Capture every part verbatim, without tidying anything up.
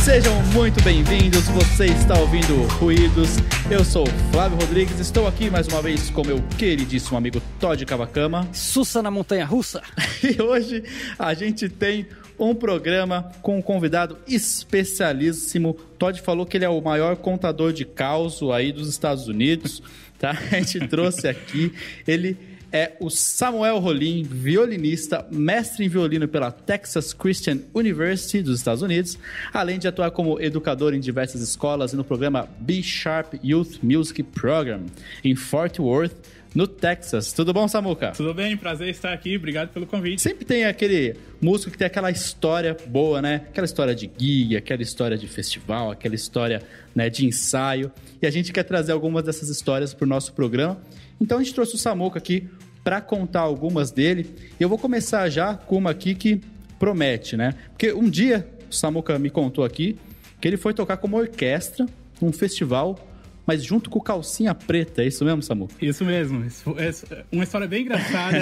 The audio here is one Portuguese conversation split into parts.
Sejam muito bem-vindos, você está ouvindo Ruídos, eu sou o Flávio Rodrigues, estou aqui mais uma vez com meu queridíssimo amigo Todd Cavacama. Sussa na montanha russa. E hoje a gente tem um programa com um convidado especialíssimo. Todd falou que ele é o maior contador de caos aí dos Estados Unidos, tá? A gente trouxe aqui, ele é o Samuel Rolim, violinista, mestre em violino pela Texas Christian University dos Estados Unidos, além de atuar como educador em diversas escolas e no programa B-Sharp Youth Music Program em Fort Worth, no Texas. Tudo bom, Samuca? Tudo bem, prazer estar aqui, obrigado pelo convite. Sempre tem aquele músico que tem aquela história boa, né? Aquela história de gig, aquela história de festival, aquela história, né, de ensaio. E a gente quer trazer algumas dessas histórias para o nosso programa. Então a gente trouxe o Samuca aqui para contar algumas dele. E eu vou começar já com uma aqui que promete, né? Porque um dia o Samuca me contou aqui que ele foi tocar como orquestra num festival, mas junto com o Calcinha Preta. É isso mesmo, Samuca? Isso mesmo. Isso é uma história bem engraçada.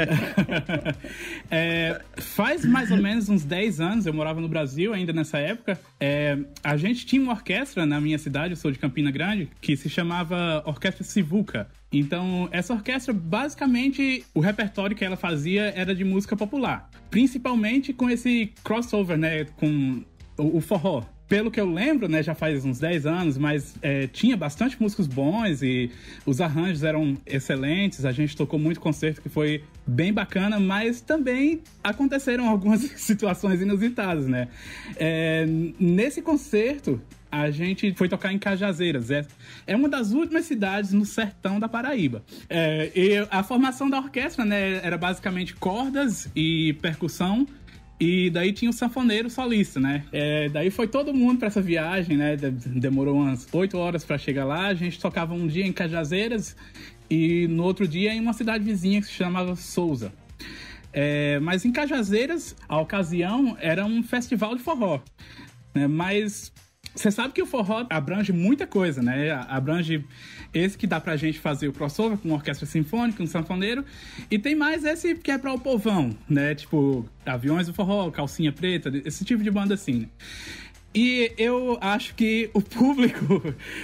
é, faz mais ou menos uns dez anos, eu morava no Brasil ainda nessa época. É, a gente tinha uma orquestra na minha cidade, eu sou de Campina Grande, que se chamava Orquestra Sivuca. Então, essa orquestra, basicamente, o repertório que ela fazia era de música popular. Principalmente com esse crossover, né, com o, o forró. Pelo que eu lembro, né, já faz uns dez anos, mas é, tinha bastante músicos bons e os arranjos eram excelentes. A gente tocou muito concerto que foi bem bacana, mas também aconteceram algumas situações inusitadas, né? É, nesse concerto, a gente foi tocar em Cajazeiras. É, é uma das últimas cidades no sertão da Paraíba. É, e a formação da orquestra, né, era basicamente cordas e percussão. E daí tinha o sanfoneiro solista, né? É, daí foi todo mundo pra essa viagem, né? Demorou umas oito horas pra chegar lá. A gente tocava um dia em Cajazeiras e no outro dia em uma cidade vizinha que se chamava Souza. É, mas em Cajazeiras, a ocasião era um festival de forró, né? Mas você sabe que o forró abrange muita coisa, né? Abrange esse que dá pra gente fazer o crossover com uma orquestra sinfônica, um sanfoneiro. E tem mais esse que é pra o povão, né? Tipo, Aviões do Forró, Calcinha Preta, esse tipo de banda assim, né? E eu acho que o público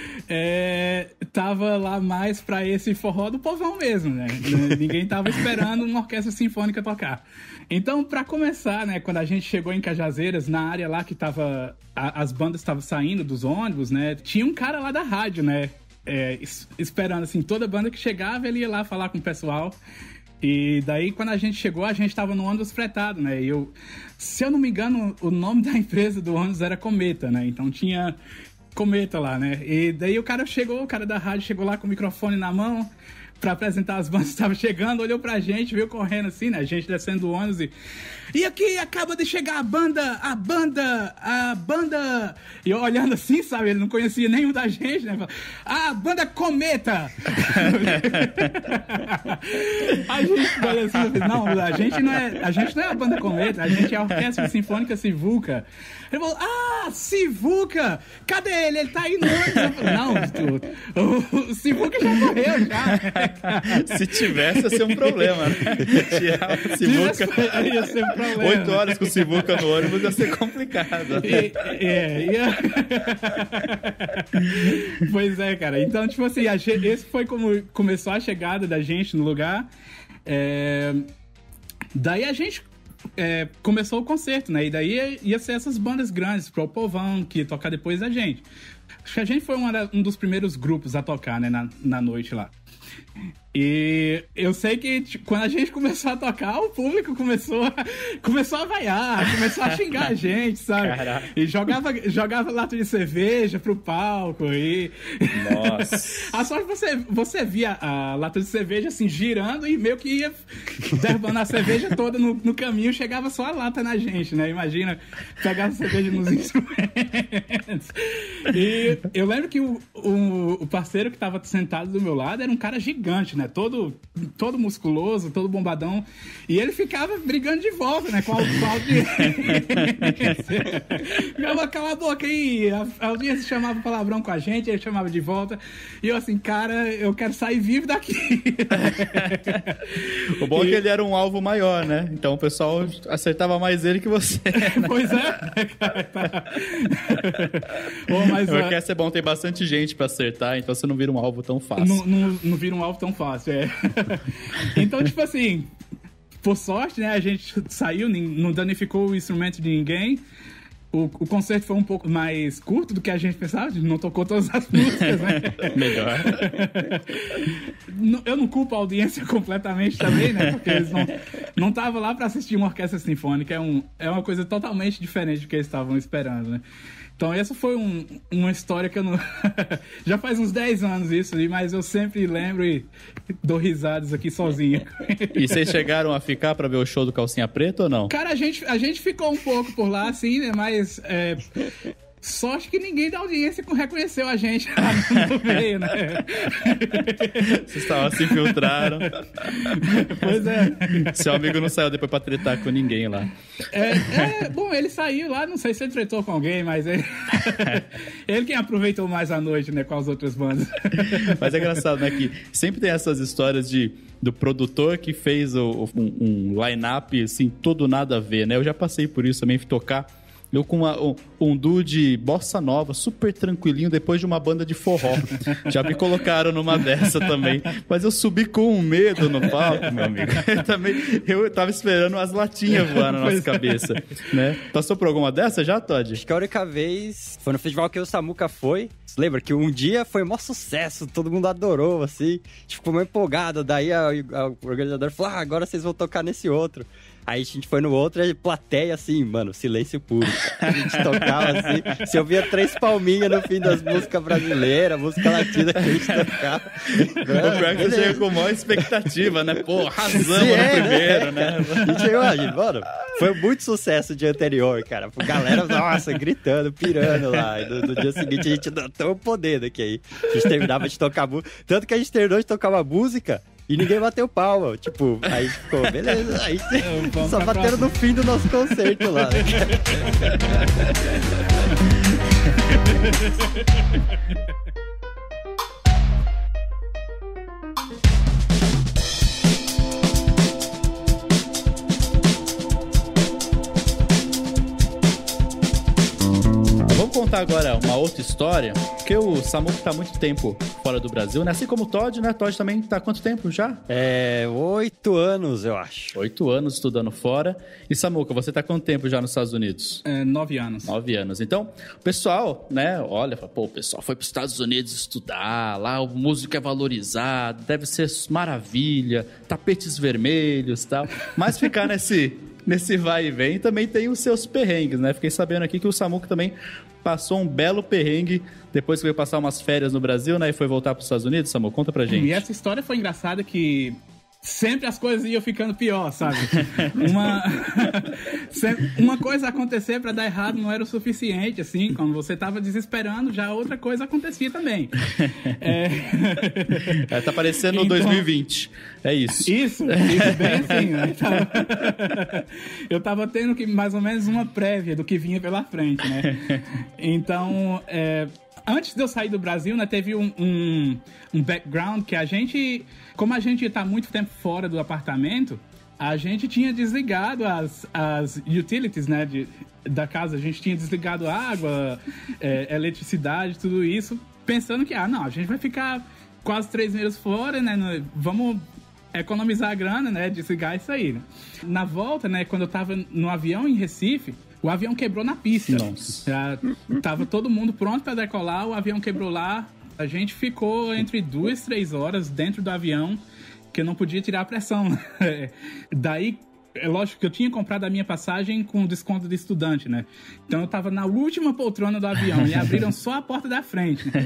é, tava lá mais pra esse forró do povão mesmo, né? Ninguém tava esperando uma orquestra sinfônica tocar. Então, pra começar, né, quando a gente chegou em Cajazeiras, na área lá que tava... A, as bandas estavam saindo dos ônibus, né? Tinha um cara lá da rádio, né? É, esperando, assim, toda banda que chegava, ele ia lá falar com o pessoal. E daí, quando a gente chegou, a gente tava no ônibus fretado, né? E eu, se eu não me engano, o nome da empresa do ônibus era Cometa, né? Então tinha Cometa lá, né? E daí o cara chegou, o cara da rádio chegou lá com o microfone na mão pra apresentar as bandas que estavam chegando, olhou pra gente, veio correndo assim, né? A gente descendo do ônibus e... E aqui acaba de chegar a banda, a banda, a banda... E eu olhando assim, sabe? Ele não conhecia nenhum da gente, né? A banda Cometa! A gente olha assim, não, a gente não é a gente não é a banda Cometa, a gente é a Orquestra Sinfônica Sivuca. Ele falou, ah, Sivuca! Cadê ele? Ele tá aí no ônibus. Eu falei, não, tu, o, o Sivuca já morreu, já. Se tivesse, ia ser um problema, né? Tirar o Sivuca... Ia ser um problema. Oito horas com o Sivuca no ônibus ia ser complicado. E, é, e a... Pois é, cara. Então, tipo assim, a gente, esse foi como começou a chegada da gente no lugar. É... Daí a gente é, começou o concerto, né? E daí ia, ia ser essas bandas grandes pro povão que ia tocar depois da gente. Acho que a gente foi uma, um dos primeiros grupos a tocar, né? Na, na noite lá. E eu sei que tipo, quando a gente começou a tocar, o público começou a, começou a vaiar, começou a xingar a gente, sabe? Caraca. E jogava, jogava lata de cerveja pro palco. E... Nossa! A sorte você, você via a lata de cerveja assim, girando e meio que ia derrubando a cerveja toda no, no caminho, chegava só a lata na gente, né? Imagina pegar a cerveja nos instrumentos. E eu lembro que o, o, o parceiro que tava sentado do meu lado era um cara gigante, né? né? Todo, todo musculoso, todo bombadão. E ele ficava brigando de volta, né? Com a, com a audiência. Ficava, cala a boca aí. A, a audiência chamava palavrão com a gente, ele chamava de volta. E eu assim, cara, eu quero sair vivo daqui. O bom e... é que ele era um alvo maior, né? Então o pessoal acertava mais ele que você. Né? Pois é. Bom, mas, o orquestra é bom, tem bastante gente pra acertar, então você não vira um alvo tão fácil. Não, não, não vira um alvo tão fácil, é. Então, tipo assim, por sorte, né, a gente saiu, não danificou o instrumento de ninguém. O, o concerto foi um pouco mais curto do que a gente pensava, não tocou todas as músicas, né? Melhor. Eu não culpo a audiência completamente também, né? Porque eles não não estavam lá para assistir uma orquestra sinfônica, é, um, é uma coisa totalmente diferente do que eles estavam esperando, né? Então essa foi um, uma história que eu não... Já faz uns dez anos isso, mas eu sempre lembro e dou risadas aqui sozinho. E vocês chegaram a ficar pra ver o show do Calcinha Preta ou não? Cara, a gente, a gente ficou um pouco por lá, assim, né? Mas... É... Sorte que ninguém da audiência reconheceu a gente lá no meio, né? Vocês estavam se infiltraram. Pois é. Seu amigo não saiu depois pra tretar com ninguém lá. É, é, bom, ele saiu lá, não sei se ele tretou com alguém, mas ele... ele quem aproveitou mais a noite, né, com as outras bandas. Mas é engraçado, né, que sempre tem essas histórias de... do produtor que fez o, um, um line-up, assim, todo nada a ver, né? Eu já passei por isso também, fui tocar. Eu com uma, um, um duo de bossa nova, super tranquilinho, depois de uma banda de forró. Já me colocaram numa dessa também. Mas eu subi com um medo no palco, meu amigo. Eu, também, eu tava esperando as latinhas voar na nossa cabeça. Né? Passou por alguma dessa já, Todd? Acho que a única vez foi no festival que o Samuca foi. Você lembra que um dia foi um maior sucesso, todo mundo adorou, assim. A gente ficou meio empolgado. Daí a, a, o organizador falou, ah, agora vocês vão tocar nesse outro. Aí a gente foi no outro, e plateia assim, mano, silêncio puro. A gente tocava assim, você ouvia três palminhas no fim das músicas brasileiras, música latina que a gente tocava. O pior que você chega com maior expectativa, né? Pô, arrasamos no é, primeiro, é. né? A gente chegou, a gente, mano, foi muito sucesso o dia anterior, cara. A galera, nossa, gritando, pirando lá. E no, no dia seguinte a gente notou o poder daqui aí. A gente terminava de tocar música. Tanto que a gente terminou de tocar uma música e ninguém bateu palma. Tipo, aí ficou, beleza. Aí só bateram no fim do nosso concerto lá. Vamos contar agora uma outra história, porque o Samuca tá há muito tempo fora do Brasil, né? Assim como o Todd, né? Todd também tá há quanto tempo já? É, oito anos, eu acho. Oito anos estudando fora. E Samuca, você tá há quanto tempo já nos Estados Unidos? É, nove anos. Nove anos. Então, o pessoal, né? Olha, pô, o pessoal foi pros Estados Unidos estudar, lá o músico é valorizado, deve ser maravilha, tapetes vermelhos e tal. Mas ficar nesse... Nesse vai e vem também tem os seus perrengues, né? Fiquei sabendo aqui que o Samuca também passou um belo perrengue depois que veio passar umas férias no Brasil, né? E foi voltar para os Estados Unidos. Samuca, conta pra gente. E essa história foi engraçada que sempre as coisas iam ficando pior, sabe? Uma, uma coisa acontecer para dar errado não era o suficiente, assim. Quando você tava desesperando, já outra coisa acontecia também. É, é tá parecendo então, dois mil e vinte. É isso. Isso, isso bem assim, né? Eu tava tendo que, mais ou menos uma prévia do que vinha pela frente, né? Então, é, antes de eu sair do Brasil, né, teve um, um, um background que a gente... Como a gente tá muito tempo fora do apartamento, a gente tinha desligado as, as utilities, né, de, da casa. A gente tinha desligado a água, é, eletricidade, tudo isso, pensando que, ah, não, a gente vai ficar quase três meses fora, né, vamos economizar a grana, né, desligar isso aí. Né? Na volta, né, quando eu tava no avião em Recife, o avião quebrou na pista. Nossa. Já tava todo mundo pronto para decolar, o avião quebrou lá. A gente ficou entre duas, três horas dentro do avião, que eu não podia tirar a pressão. Daí, é lógico que eu tinha comprado a minha passagem com desconto de estudante, né? Então eu tava na última poltrona do avião e abriram só a porta da frente. Né?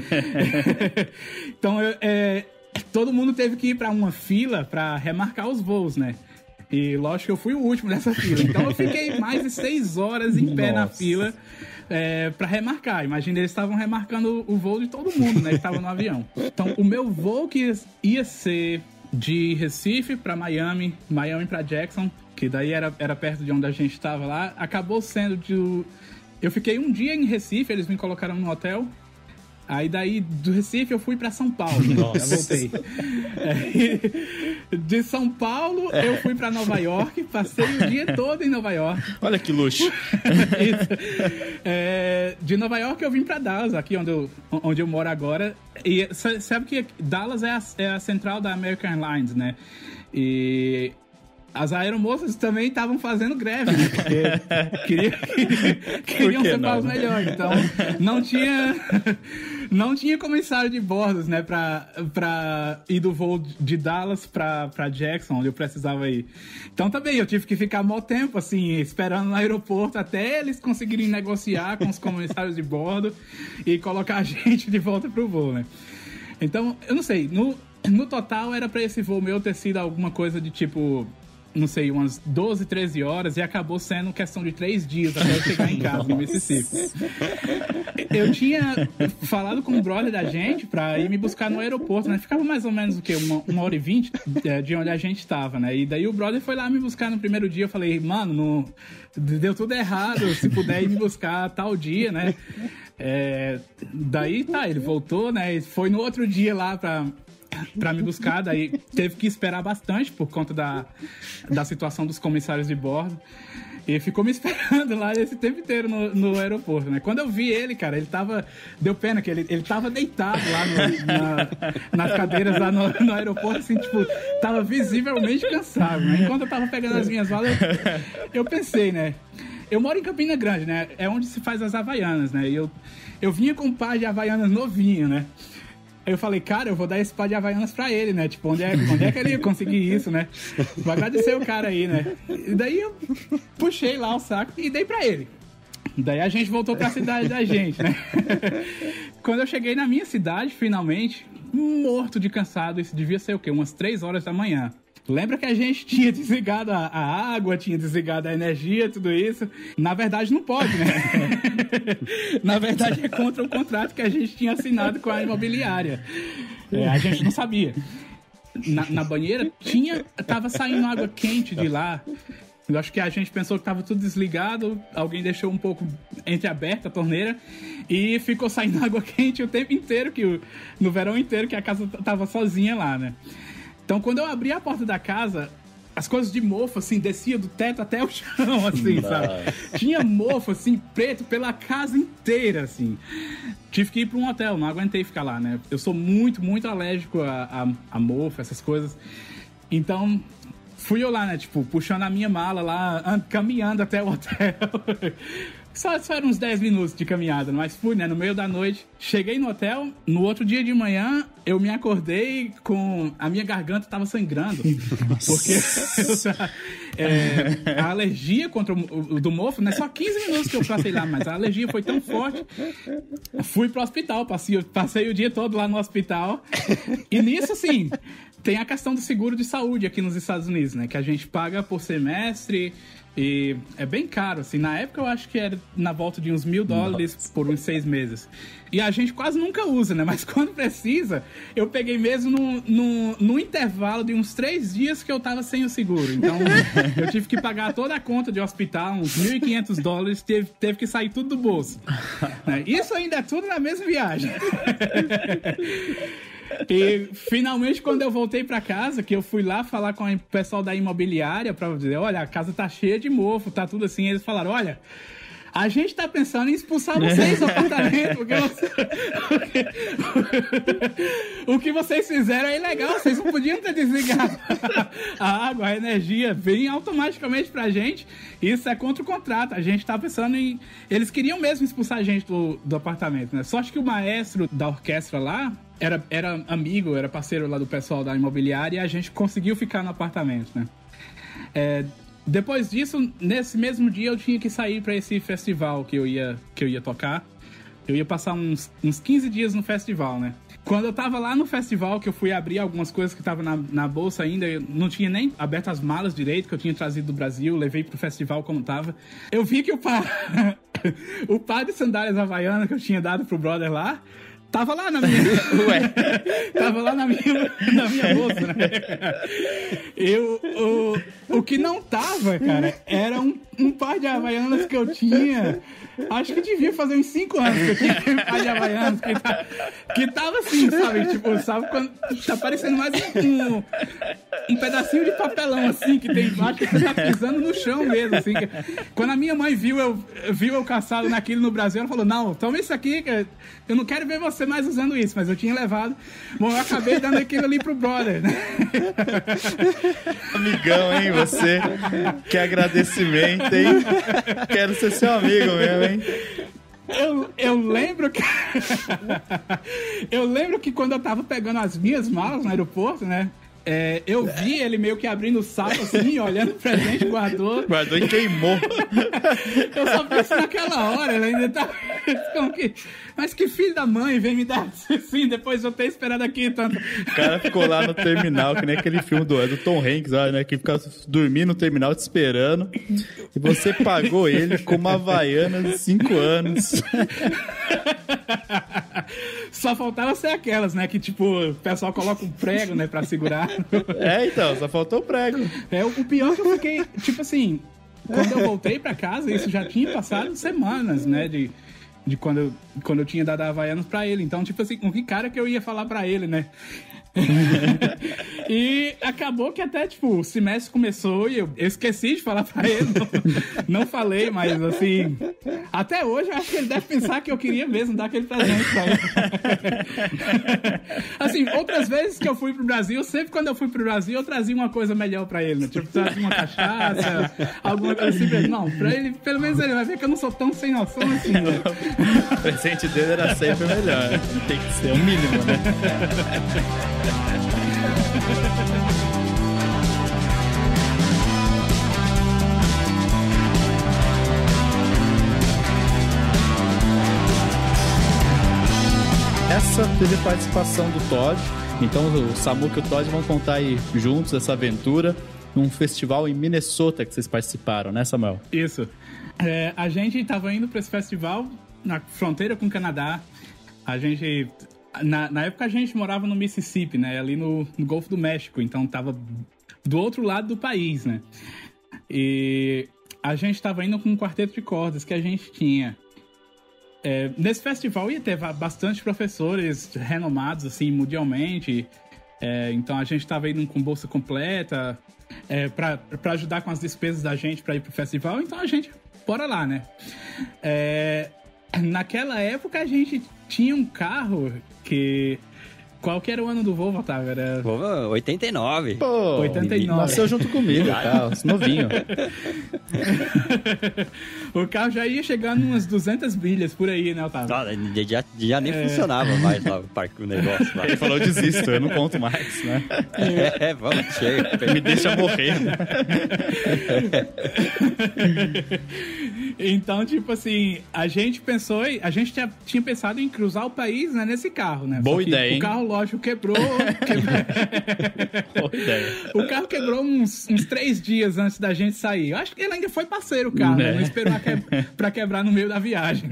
Então, eu, é, todo mundo teve que ir para uma fila para remarcar os voos, né? E lógico que eu fui o último dessa fila. Então eu fiquei mais de seis horas em pé Nossa. na fila é, para remarcar. Imagina, eles estavam remarcando o voo de todo mundo, né? Que estava no avião. Então o meu voo que ia ser de Recife para Miami, Miami para Jackson, que daí era, era perto de onde a gente estava lá. Acabou sendo de... Eu fiquei um dia em Recife, eles me colocaram no hotel. Aí daí do Recife eu fui pra São Paulo, né? Já voltei. É, de São Paulo eu fui pra Nova York, passei o dia todo em Nova York. Olha que luxo. É, de Nova York eu vim pra Dallas, aqui onde eu, onde eu moro agora. E sabe que Dallas é a, é a central da American Airlines, né? E... as aeromoças também estavam fazendo greve, né? Porque queria, queria, queriam ser pagos melhor. Então, não tinha, não tinha comissário de bordos, né? Pra, pra ir do voo de Dallas pra, pra Jackson, onde eu precisava ir. Então, também, eu tive que ficar mó tempo, assim, esperando no aeroporto até eles conseguirem negociar com os comissários de bordo e colocar a gente de volta pro voo, né? Então, eu não sei. No, no total, era pra esse voo meu ter sido alguma coisa de tipo... não sei, umas doze, treze horas, e acabou sendo questão de três dias até eu chegar em casa, no Mississippi. Eu tinha falado com o brother da gente pra ir me buscar no aeroporto, né? Ficava mais ou menos, o quê? Uma, uma hora e vinte de onde a gente estava, né? E daí o brother foi lá me buscar no primeiro dia. Eu falei, mano, não... deu tudo errado, se puder ir me buscar tal dia, né? É... Daí, tá, ele voltou, né? E foi no outro dia lá pra... pra me buscar, daí teve que esperar bastante por conta da, da situação dos comissários de bordo. E ficou me esperando lá esse tempo inteiro no, no aeroporto, né? Quando eu vi ele, cara, ele tava... deu pena que ele, ele tava deitado lá no, na, nas cadeiras lá no, no aeroporto, assim, tipo, tava visivelmente cansado, né? Enquanto eu tava pegando as minhas malas, eu, eu pensei, né? Eu moro em Campina Grande, né? É onde se faz as Havaianas, né? E eu, eu vinha com um par de Havaianas novinho, né? Aí eu falei, cara, eu vou dar esse par de Havaianas pra ele, né? Tipo, onde é, onde é que ele ia conseguir isso, né? Vou agradecer o cara aí, né? E daí eu puxei lá o saco e dei pra ele. Daí a gente voltou pra cidade da gente, né? Quando eu cheguei na minha cidade, finalmente, morto de cansado, isso devia ser o quê? Umas três horas da manhã. Lembra que a gente tinha desligado a, a água, tinha desligado a energia, tudo isso? Na verdade, não pode, né? Na verdade, é contra o contrato que a gente tinha assinado com a imobiliária. É, a gente não sabia. Na, na banheira, tinha, tava saindo água quente de lá. Eu acho que a gente pensou que tava tudo desligado, alguém deixou um pouco entreaberta a torneira e ficou saindo água quente o tempo inteiro, que o, no verão inteiro, que a casa tava sozinha lá, né? Então, quando eu abri a porta da casa, as coisas de mofo, assim, descia do teto até o chão, assim, sabe? Tinha mofo, assim, preto pela casa inteira, assim. Tive que ir para um hotel, não aguentei ficar lá, né? Eu sou muito, muito alérgico a, a, a mofo, essas coisas. Então, fui eu lá, né? Tipo, puxando a minha mala lá, caminhando até o hotel. Só, só eram uns dez minutos de caminhada, mas fui, né, no meio da noite. Cheguei no hotel, no outro dia de manhã, eu me acordei com... a minha garganta tava sangrando. Porque é, a alergia contra o, o do mofo, né, só quinze minutos que eu passei lá, mas a alergia foi tão forte. Fui pro hospital, passei, passei o dia todo lá no hospital. E nisso, assim... tem a questão do seguro de saúde aqui nos Estados Unidos, né? Que a gente paga por semestre e é bem caro, assim. Na época eu acho que era na volta de uns mil dólares Nossa. por uns seis meses. E a gente quase nunca usa, né? Mas quando precisa, eu peguei mesmo no, no, no intervalo de uns três dias que eu tava sem o seguro. Então, eu tive que pagar toda a conta de hospital, uns mil e quinhentos dólares, teve, teve que sair tudo do bolso. Né? Isso ainda é tudo na mesma viagem. E finalmente, quando eu voltei pra casa, que eu fui lá falar com o pessoal da imobiliária pra dizer, olha, a casa tá cheia de mofo, tá tudo assim, eles falaram, olha, a gente tá pensando em expulsar vocês do apartamento, porque, você... o que vocês fizeram é ilegal, vocês não podiam ter desligado a água, a energia, vem automaticamente pra gente, isso é contra o contrato, a gente tá pensando em... Eles queriam mesmo expulsar a gente do, do apartamento, né? Só acho que o maestro da orquestra lá era, era amigo, era parceiro lá do pessoal da imobiliária e a gente conseguiu ficar no apartamento, né? É... Depois disso, nesse mesmo dia, eu tinha que sair para esse festival que eu ia, que eu ia tocar. Eu ia passar uns, uns quinze dias no festival, né? Quando eu tava lá no festival, que eu fui abrir algumas coisas que estavam na, na bolsa ainda, eu não tinha nem aberto as malas direito, que eu tinha trazido do Brasil, levei pro festival como tava. Eu vi que o par, o par de sandálias havaianas que eu tinha dado pro brother lá, Tava lá na minha... Ué. Tava lá na minha, na minha bolsa, né? Eu, o, o que não tava, cara, era um, um par de Havaianas que eu tinha. Acho que devia fazer uns cinco anos que eu tinha um par de Havaianas que, tá, que tava assim, sabe? Tipo, sabe quando tá parecendo mais um, um pedacinho de papelão, assim, que tem embaixo, que você tá pisando no chão mesmo, assim. Quando a minha mãe viu eu, viu eu caçado naquilo no Brasil, ela falou, não, toma isso aqui, que eu não quero ver você mais usando isso, mas eu tinha levado. Bom, eu acabei dando aquilo ali pro brother, né? Amigão, hein, você? Que agradecimento, hein? Quero ser seu amigo mesmo, hein? Eu, eu lembro que... eu lembro que quando eu tava pegando as minhas malas no aeroporto, né? É, eu vi ele meio que abrindo o saco assim, olhando pra gente, guardou. Guardou e queimou. Eu só pensei naquela hora, ele ainda tá. Como que... Mas que filho da mãe vem me dar assim, depois de eu ter esperado aqui tanto. O cara ficou lá no terminal, que nem aquele filme do, do Tom Hanks, olha, né? Que fica dormindo no terminal te esperando. E você pagou ele com uma Havaiana de cinco anos. Só faltava ser aquelas, né? Que tipo, o pessoal coloca um prego, né? Pra segurar. É, então, só faltou o prego. É, o pior é que eu fiquei, tipo assim, quando eu voltei pra casa, isso já tinha passado semanas, né? De, de quando, eu, quando eu tinha dado a Havaianas pra ele. Então, tipo assim, com que cara que eu ia falar pra ele, né? E acabou que até, tipo, o semestre começou e eu, eu esqueci de falar pra ele. Não, não falei, mas assim, até hoje eu acho que ele deve pensar que eu queria mesmo dar aquele presente pra ele. Assim, outras vezes que eu fui pro Brasil, sempre quando eu fui pro Brasil, eu trazia uma coisa melhor pra ele, né? Tipo, trazia uma cachaça, alguma coisa assim. Não, pra ele, pelo menos ele vai ver que eu não sou tão sem noção assim, né? O presente dele era sempre melhor. Tem que ser o mínimo, né? Essa teve participação do Todd. Então o Samuca e o Todd vão contar aí juntos essa aventura num festival em Minnesota que vocês participaram, né, Samuel? Isso. É, a gente estava indo para esse festival na fronteira com o Canadá. A gente... Na, na época a gente morava no Mississippi, né? Ali no, no Golfo do México. Então tava do outro lado do país, né? E a gente tava indo com um quarteto de cordas que a gente tinha. É, nesse festival ia ter bastante professores renomados, assim, mundialmente. É, então a gente tava indo com bolsa completa é, pra, pra ajudar com as despesas da gente pra ir pro festival. Então a gente, bora lá, né? É, naquela época a gente tinha um carro que... Qual que era o ano do Volvo, Otávio? Era... Volvo oitenta e nove. Pô, oitenta e nove. Nasceu junto comigo, tá? Novinho. O carro já ia chegando umas duzentas milhas por aí, né, Otávio? Não, já, já nem é... funcionava mais lá o parque, o negócio lá. Ele falou, desisto, eu não conto mais, né? É, vamos, chega. Me deixa morrer. Então, tipo assim, a gente pensou, a gente tinha, tinha pensado em cruzar o país, né, nesse carro, né? Boa ideia, hein? O carro, lógico, quebrou. quebrou... Boa ideia. O carro quebrou uns, uns três dias antes da gente sair. Eu acho que ele ainda foi parceiro, o carro, né? Não esperou que... pra quebrar no meio da viagem.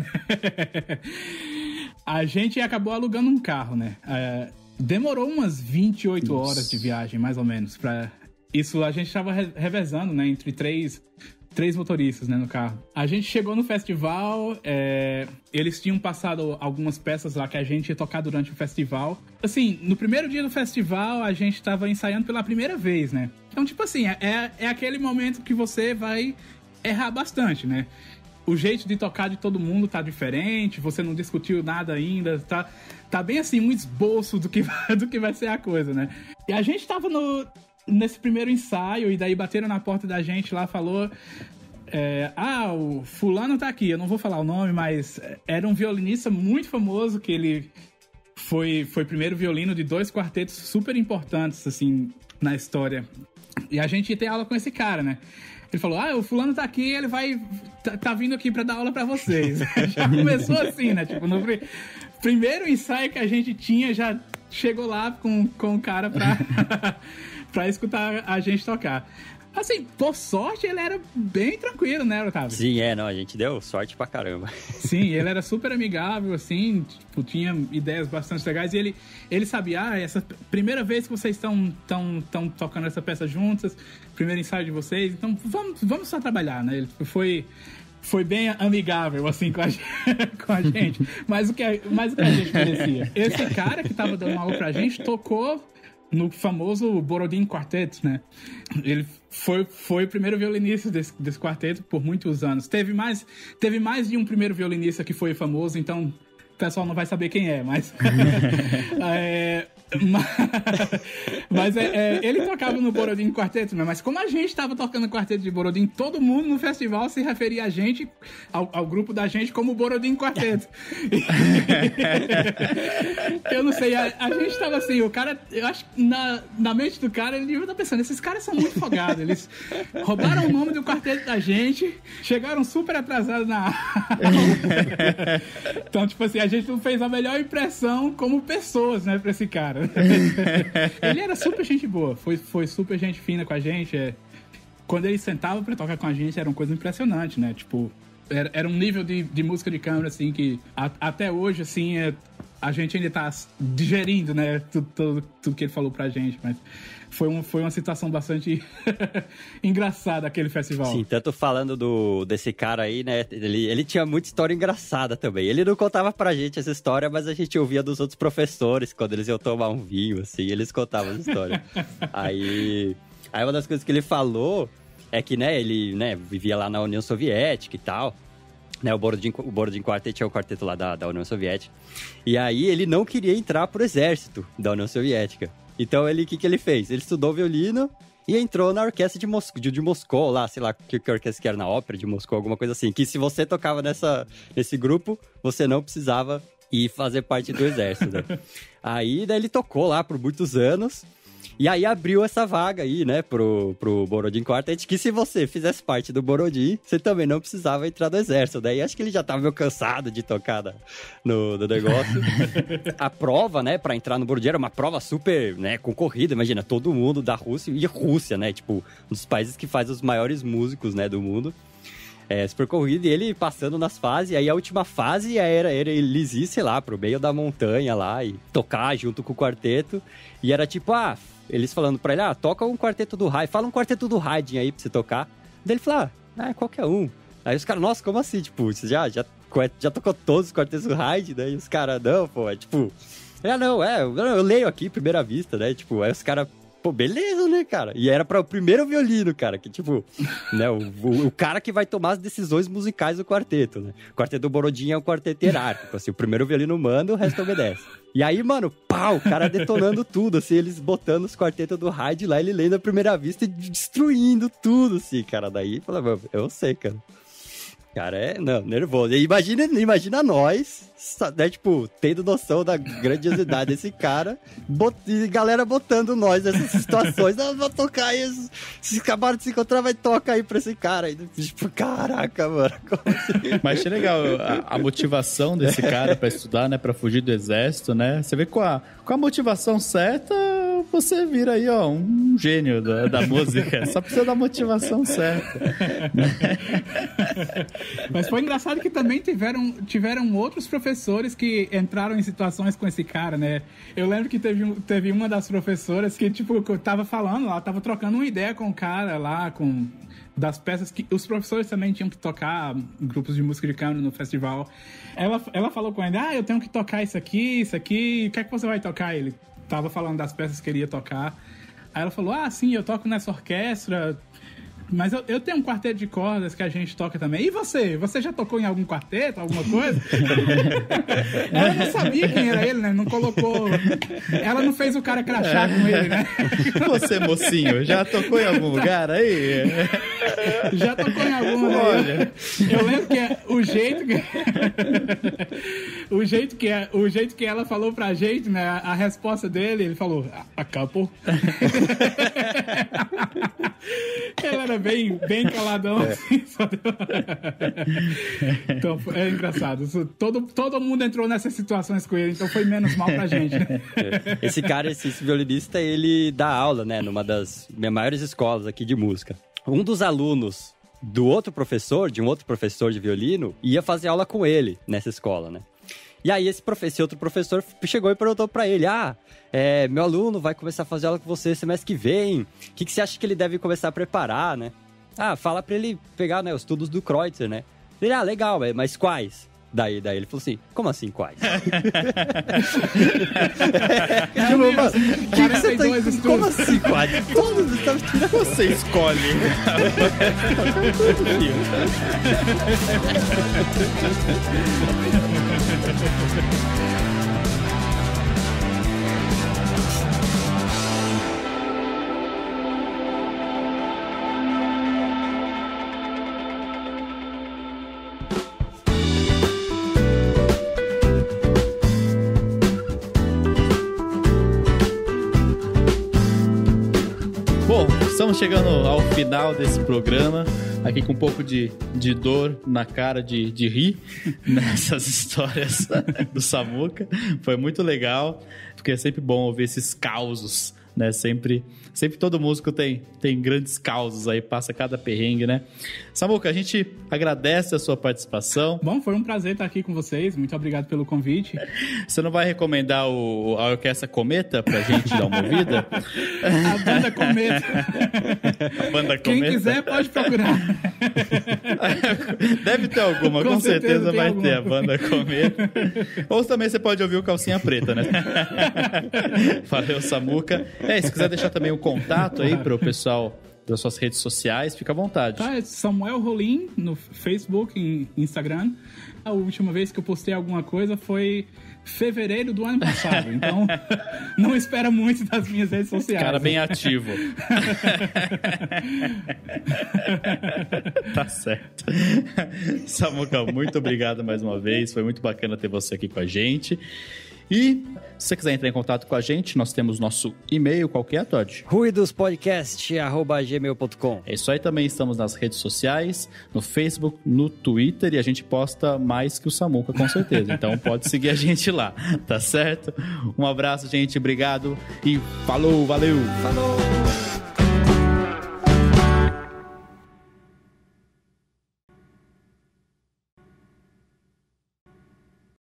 A gente acabou alugando um carro, né? É... Demorou umas vinte e oito Nossa. horas de viagem, mais ou menos. Pra... Isso a gente tava revezando, né? Entre três... Três motoristas, né, no carro. A gente chegou no festival, é... eles tinham passado algumas peças lá que a gente ia tocar durante o festival. Assim, no primeiro dia do festival, a gente tava ensaiando pela primeira vez, né? Então, tipo assim, é, é aquele momento que você vai errar bastante, né? O jeito de tocar de todo mundo tá diferente, você não discutiu nada ainda, tá, tá bem assim, um esboço do que, do que vai ser a coisa, né? E a gente tava no... nesse primeiro ensaio, e daí bateram na porta da gente lá, falou... É, ah, o fulano tá aqui, eu não vou falar o nome, mas era um violinista muito famoso, que ele foi, foi primeiro violino de dois quartetos super importantes, assim, na história. E a gente ia ter aula com esse cara, né? Ele falou, ah, o fulano tá aqui, ele vai... Tá, tá vindo aqui pra dar aula pra vocês. Já começou assim, né? Tipo, no primeiro ensaio que a gente tinha, já chegou lá com, com o cara pra... pra escutar a gente tocar. Assim, por sorte, ele era bem tranquilo, né, Otávio? Sim, é, não, a gente deu sorte pra caramba. Sim, ele era super amigável, assim, tipo, tinha ideias bastante legais. E ele, ele sabia, ah, essa primeira vez que vocês estão tão, tão tocando essa peça juntas, primeiro ensaio de vocês, então vamos, vamos só trabalhar, né? Ele foi... Foi bem amigável, assim, com a, com a gente. Mas o, que a, mas o que a gente merecia. Esse cara que tava dando aula pra gente tocou no famoso Borodin Quartet, né? Ele foi, foi o primeiro violinista desse, desse quarteto por muitos anos. Teve mais, teve mais de um primeiro violinista que foi famoso, então o pessoal não vai saber quem é, mas... é, mas mas é, é, ele tocava no Borodin Quarteto, né? Mas como a gente estava tocando quarteto de Borodin, todo mundo no festival se referia a gente, ao, ao grupo da gente, como Borodin Quarteto. Eu não sei, a, a gente estava assim, o cara, eu acho que na, na mente do cara, ele devia estar pensando, esses caras são muito folgados, eles roubaram o nome do quarteto da gente, chegaram super atrasados na aula. Então, tipo assim, a gente não fez a melhor impressão como pessoas, né, pra esse cara. Ele era super gente boa, foi, foi super gente fina com a gente. É. Quando ele sentava pra tocar com a gente, era uma coisa impressionante, né? Tipo, era, era um nível de, de música de câmara, assim, que a, até hoje, assim, é, a gente ainda tá digerindo, né? Tudo, tudo, tudo que ele falou pra gente, mas foi, um, foi uma situação bastante engraçada aquele festival. Sim, tanto falando do, desse cara aí, né? Ele, ele tinha muita história engraçada também. Ele não contava pra gente essa história, mas a gente ouvia dos outros professores quando eles iam tomar um vinho, assim, eles contavam essa história. aí, aí uma das coisas que ele falou é que, né, ele, né, vivia lá na União Soviética e tal. Né, o Borodin, o Borodin Quartet é o quarteto lá da, da União Soviética. E aí ele não queria entrar pro exército da União Soviética. Então, ele, o que, que ele fez? Ele estudou violino e entrou na orquestra de, Mos- de, de Moscou, lá, sei lá, que, que orquestra que era, na ópera de Moscou, alguma coisa assim. Que se você tocava nessa, nesse grupo, você não precisava ir fazer parte do exército, né? Aí, daí ele tocou lá por muitos anos. E aí abriu essa vaga aí, né, pro, pro Borodin Quartet, que se você fizesse parte do Borodin, você também não precisava entrar no exército. Daí acho que ele já tava meio cansado de tocar na, no, no negócio. A prova, né, pra entrar no Borodin era uma prova super, né, concorrida. Imagina, todo mundo da Rússia e Rússia, né, tipo, um dos países que faz os maiores músicos, né, do mundo. É, super corrido, e ele passando nas fases, aí a última fase era, era eles ir, sei lá, pro meio da montanha lá e tocar junto com o quarteto. E era tipo, ah, eles falando pra ele, ah, toca um quarteto do Haydn, fala um quarteto do Haydn aí pra você tocar. Daí ele falou, ah, é qualquer um. Aí os caras, nossa, como assim? Tipo, você já, já, já tocou todos os quartetos do Haydn? Daí os caras, não, pô, é tipo, ah, não, é, eu, eu leio aqui, primeira vista, né? Tipo, aí os caras, pô, beleza, né, cara? E era para o primeiro violino, cara, que tipo, né, o, o, o cara que vai tomar as decisões musicais do quarteto, né? O quarteto do Borodin é um quarteto hierárquico, assim, o primeiro violino manda, o resto obedece. E aí, mano, pau, o cara detonando tudo, assim, eles botando os quartetos do Haydn lá, ele lendo a primeira vista e destruindo tudo, assim, cara. Daí, fala, mano, eu sei, cara. Cara, é, não, nervoso. E imagina, imagina nós, né, tipo, tendo noção da grandiosidade desse cara, bot, e galera botando nós nessas situações. Ah, vou tocar aí, se acabaram de se encontrar, vai tocar aí pra esse cara. E, tipo, caraca, mano, como assim? Mas achei legal a, a motivação desse cara pra estudar, né, pra fugir do exército, né? Você vê com a, com a motivação certa, você vira aí, ó, um gênio da, da música. Só precisa da motivação certa. Mas foi engraçado que também tiveram, tiveram outros professores que entraram em situações com esse cara, né? Eu lembro que teve, teve uma das professoras que, tipo, que eu tava falando, ela tava trocando uma ideia com o cara lá, com... das peças que os professores também tinham que tocar, grupos de música de câmara no festival. Ela, ela falou com ele, ah, eu tenho que tocar isso aqui, isso aqui, o que é que você vai tocar? Ele tava falando das peças que ele ia tocar. Aí ela falou, ah, sim, eu toco nessa orquestra, mas eu, eu tenho um quarteto de cordas que a gente toca também. E você? Você já tocou em algum quarteto, alguma coisa? Ela não sabia quem era ele, né? Não colocou... Ela não fez o cara crachá com ele, né? Você, mocinho, já tocou em algum lugar aí? Já tocou em alguma, né? Olha. Eu lembro que é o jeito que... o, jeito que é... o jeito que ela falou pra gente, né? A resposta dele, ele falou, a couple. Ele era bem, bem caladão, é. assim. Só deu... Então, é engraçado. Todo, todo mundo entrou nessas situações com ele, então foi menos mal pra gente, né? Esse cara, esse, esse violinista, ele dá aula, né? Numa das maiores escolas aqui de música. Um dos alunos do outro professor, de um outro professor de violino, ia fazer aula com ele nessa escola, né? E aí esse, profe- esse outro professor chegou e perguntou pra ele, ah, é, meu aluno vai começar a fazer aula com você semestre que vem, o que, que você acha que ele deve começar a preparar, né? Ah, fala pra ele pegar, né, os estudos do Kreutzer, né? Ele, ah, legal, mas quais? Daí, daí ele falou assim, como assim quais? É, mano, que que você tá, como assim quais? Todos os você escolhe. Bom, estamos chegando ao final desse programa, aqui com um pouco de, de dor na cara de, de rir nessas histórias do Samuca. Foi muito legal, porque é sempre bom ouvir esses causos, né? Sempre, sempre todo músico tem, tem grandes causos aí, passa cada perrengue, né? Samuca, a gente agradece a sua participação. Bom, foi um prazer estar aqui com vocês. Muito obrigado pelo convite. Você não vai recomendar o, a Orquestra Cometa pra gente dar uma ouvida? A banda Cometa. A banda Cometa? Quem quiser pode procurar. Deve ter alguma, com, com certeza, certeza vai alguma. ter a banda Cometa. Ou também você pode ouvir o Calcinha Preta, né? Valeu, Samuca. É, se quiser deixar também o contato aí pro pessoal das suas redes sociais, fica à vontade. Tá, é Samuel Rolim no Facebook e Instagram. A última vez que eu postei alguma coisa foi fevereiro do ano passado, então não espera muito das minhas redes sociais. Cara bem ativo. Tá certo. Samuca, muito obrigado mais uma vez, foi muito bacana ter você aqui com a gente. E se você quiser entrar em contato com a gente, nós temos nosso e-mail, qual que é, Todd? ruidospodcast arroba gmail ponto com. É isso aí, também estamos nas redes sociais, no Facebook, no Twitter, e a gente posta mais que o Samuca, com certeza. Então pode seguir a gente lá, tá certo? Um abraço, gente, obrigado e falou, valeu! Falou!